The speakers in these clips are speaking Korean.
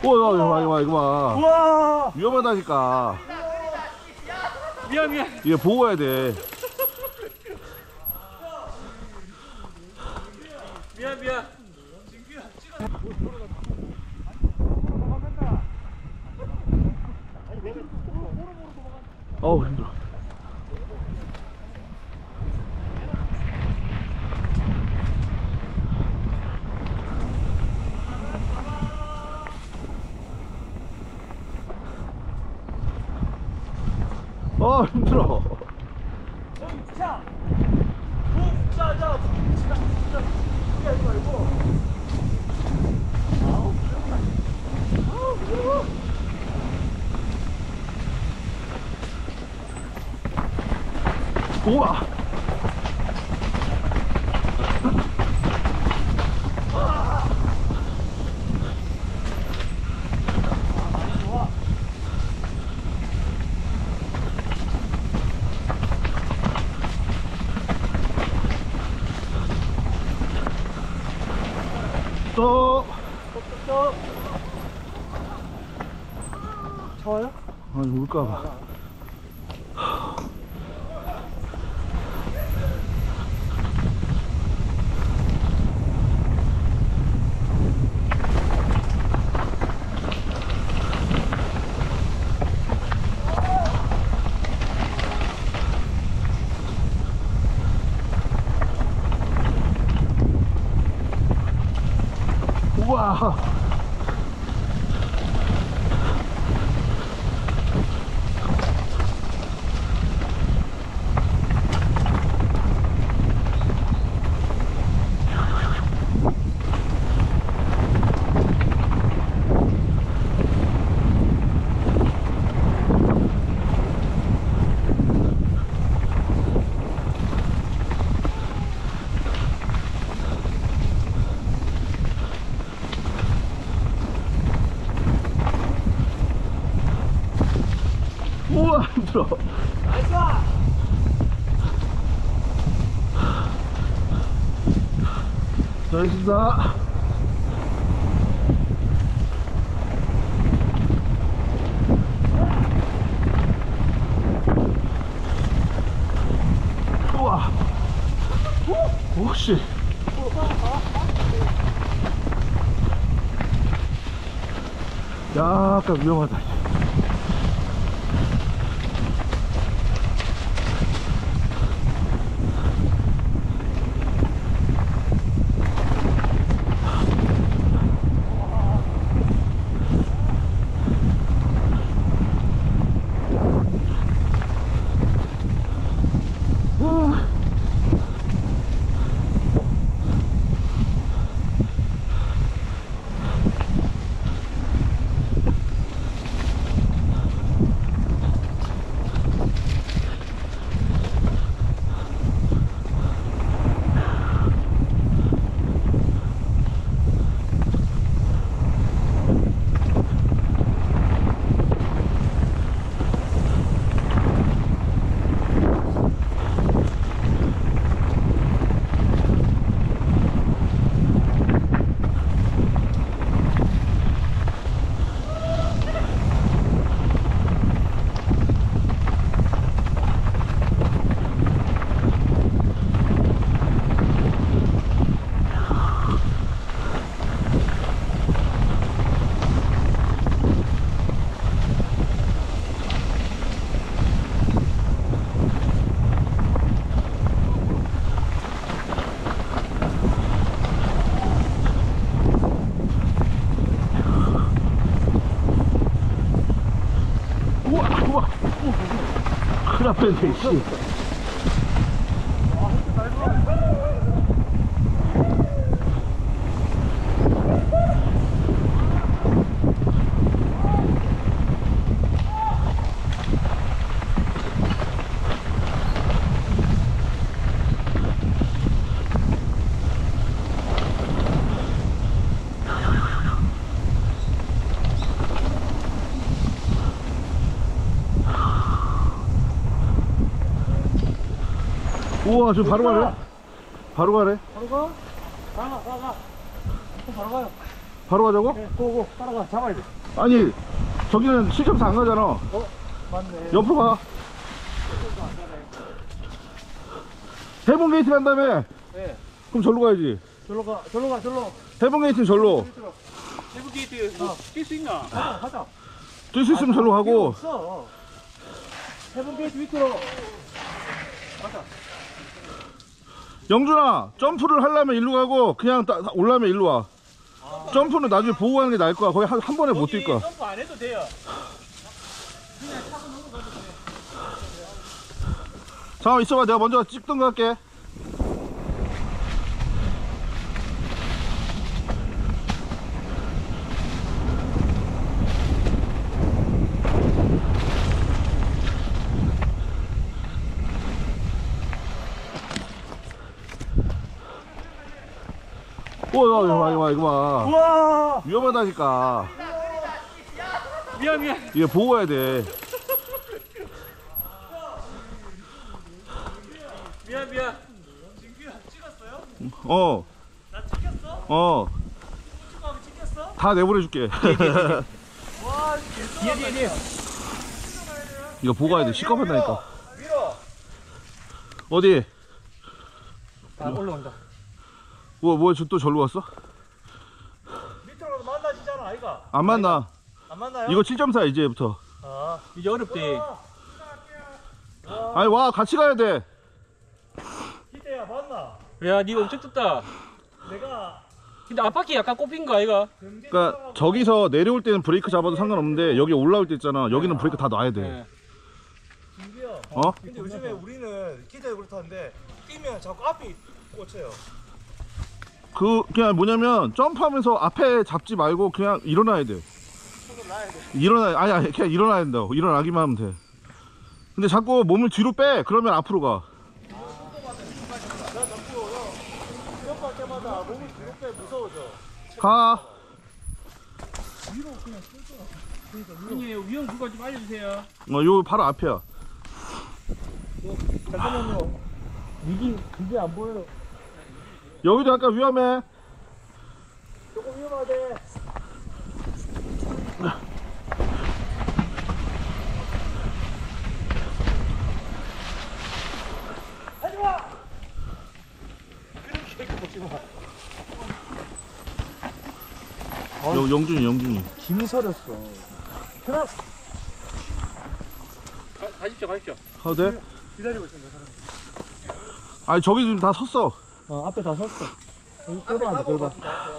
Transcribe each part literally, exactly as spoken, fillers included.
우와, 이거 봐, 이거 봐, 이거 봐. 우와. 위험하다니까. 미안 미안. 이거 보고 가야 돼. 미안 미안. 어우, 힘들어. 어, 힘들어. 자, 자, 자, 진짜, 진짜, 그게 하지 말고. 아우, 아우, 무서워. 우와. 또. 또. 좋아요? 아니, 울까봐. 우와. 우와, 힘들어. 나이스! 잘했습니다. 우와. 오씨. 약간 위험하다. 큰일 날 뻔했네, 씨. 우와, 저 바로 가네. 바로 가네. 바로 가? 가, 가, 가. 바로 가요. 바로 가자고? 네, 고고 따라가 잡아야 돼. 아니 저기는 칠점사 안 가잖아. 어? 맞네. 옆으로 가. 해본 게이트 간다며. 네. 그럼 절로 가야지. 절로 가, 절로 가, 절로. 해본 게이트는 절로. 세부 게이트 뛸 수 있나? 가자, 가자. 뛸 수 있으면 절로 가고. 없어. 세부 게이트 밑으로. 가자. 영준아, 점프를 하려면 일로 가고 그냥 따, 올라면 일로 와. 아. 점프는 나중에 보고 가는 게 나을 거야. 거의 한, 한 번에 못 뛸 거야. 점프 안 해도 돼요. 잠깐만 있어봐. 내가 먼저 찍던 거 할게. 오, 이거 봐, 이거 봐, 이거 봐. 우와! 위험하다니까. 미안, 미안. 이거 보고 가야 돼. 미안, 미안. 진규야, 찍었어요? 어. 나 찍혔어? 어. 축구하면 찍혔어? 다 내보내줄게. 와, 뒤에, 뒤에, 뒤에. 이거 보고 가야 돼. 시끄럽다니까. 밀어. 어디? 아, 올라온다. 뭐, 뭐, 저 또 절로 왔어? 밑으로 만나시잖아, 아이가. 안 만나. 안 만나요? 이거 칠점사 이제부터. 아, 이제 어렵대. 아니, 와, 같이 가야 돼. 희대야, 맞나? 야, 니 엄청 뜯다. 내가 근데 앞바퀴 약간 꼽힌 거 아이가? 그러니까 저기서 내려올 때는 브레이크 잡아도 상관없는데 여기 올라올 때 있잖아. 여기는 브레이크 다 놔야 돼. 네. 진규야. 어? 근데 요즘에 우리는 기타에 그렇다는데 뛰면 자꾸 앞이 꽂혀요. 그 그냥 뭐냐면 점프하면서 앞에 잡지 말고 그냥 일어나야 돼. 손을 놔야 돼. 일어나 아니 아니 그냥 일어나야 된다고. 일어나기만 하면 돼. 근데 자꾸 몸을 뒤로 빼. 그러면 앞으로 가. 나 자꾸 점프할 때마다 몸이 뒤로 빼 무서워져. 가. 형님 위험 구간 좀 알려주세요. 어, 요 바로 앞이야. 잠깐만요. 이게 그게 안 보여요. 여기도 약간 위험해. 조금 위험하대. 하지마. 그렇게 보지 마. 영, 영준이 영준이. 김이 서렸어. 하나. 가, 가십시오, 가십시오. 가도 돼? 기다리고 있습니다. 사람. 아니 저기 지금 다 섰어. 어, 앞에 다 섰어. 여기 골반 안 돼, 골반.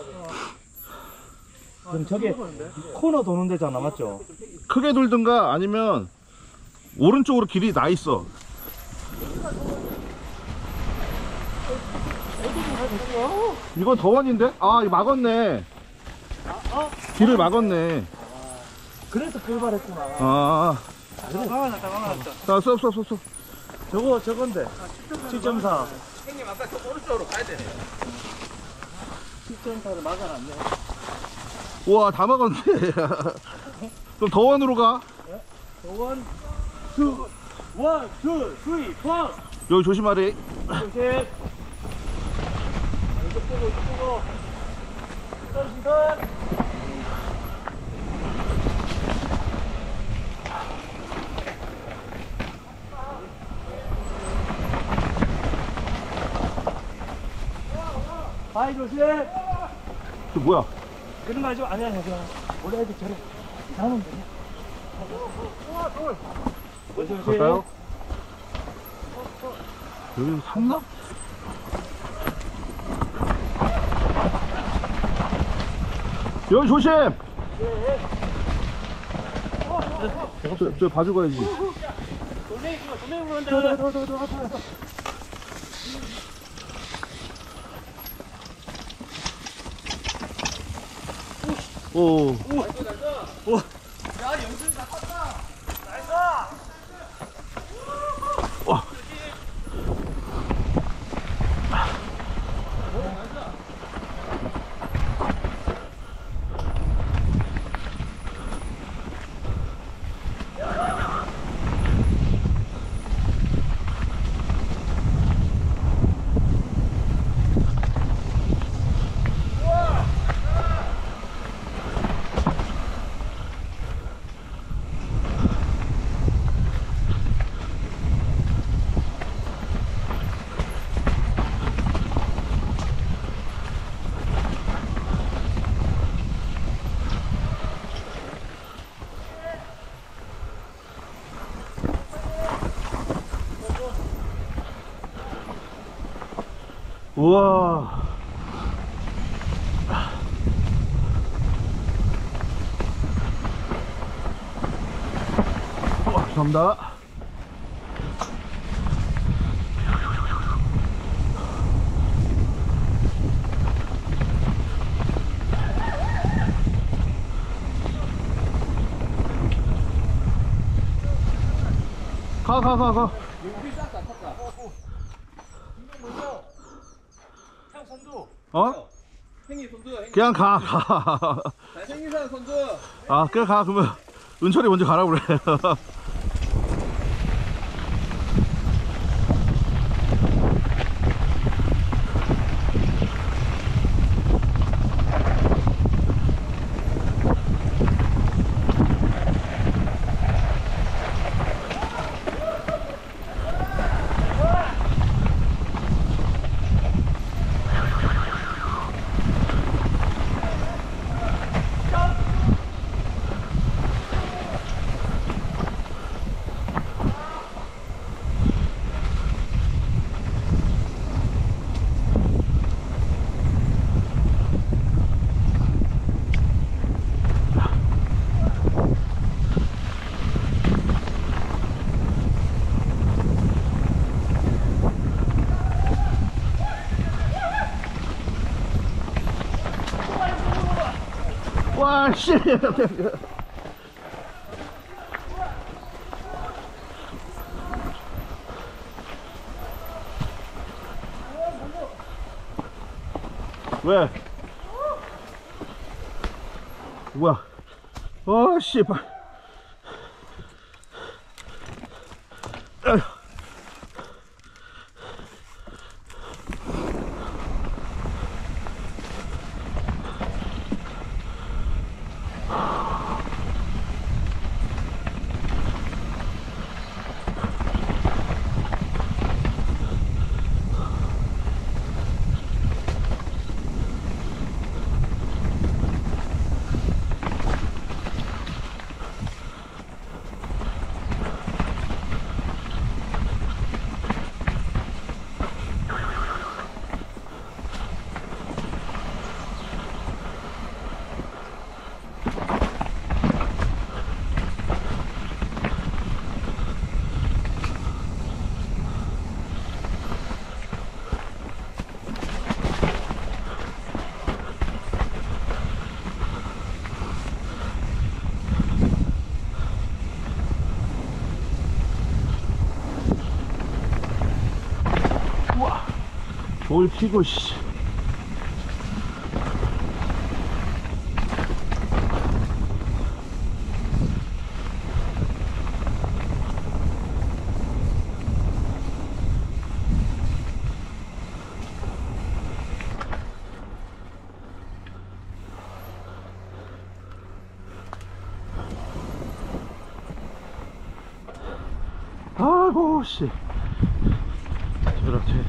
그럼 저게 코너 도는 데잖아, 맞죠? 크게 돌든가 아니면 오른쪽으로 길이 나 있어. 이건 더원인데? 아, 이거 막았네. 길을 막았네. 그래서 골반했구나. 아, 화가 났다, 화가 났다. 자, 써, 써, 써, 써. 저거, 저건데. 칠 점 사. 형님 아까 저 오른쪽으로 가야 되네. 칠 점 사를 막아놨네. 우와, 다 막았네. 그럼 더원으로 가. 원, 투, 원, 투, 쓰리, 포. 여기 조심하래. 조심. 이쪽 보고, 이쪽 보고. 시선, 시선. 바위 조심. 저 뭐야? 그런 거 하지 마. 아니야, 아니야. 그냥 원래 애들 저래. 나는 되냐? 우와, 돌. 조심. 갈까요? 여기 삼나? 여기 조심! 저, 저 봐주고 가야지. 돌멩이 그거 돌멩이 부른다. 더, 더, 더, 더, 더, 더, 더. 오. 야, 영준 다 컸다. 나이스. 와. 우와. 우와, 감사합니다. 가, 가, 가, 가. 형 선두. 어? 행이 손도 행. 그냥 가, 가. 생긴 사람 손도. 아, 그래, 가. 그러면 은철이 먼저 가라 그래. 와, 씨. 왜? 뭐야? 어, 씨발. 에휴. 뭘 피고, 씨. 아이고, 씨. 저렇게.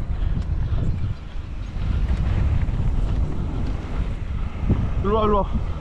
일로와, 일로와.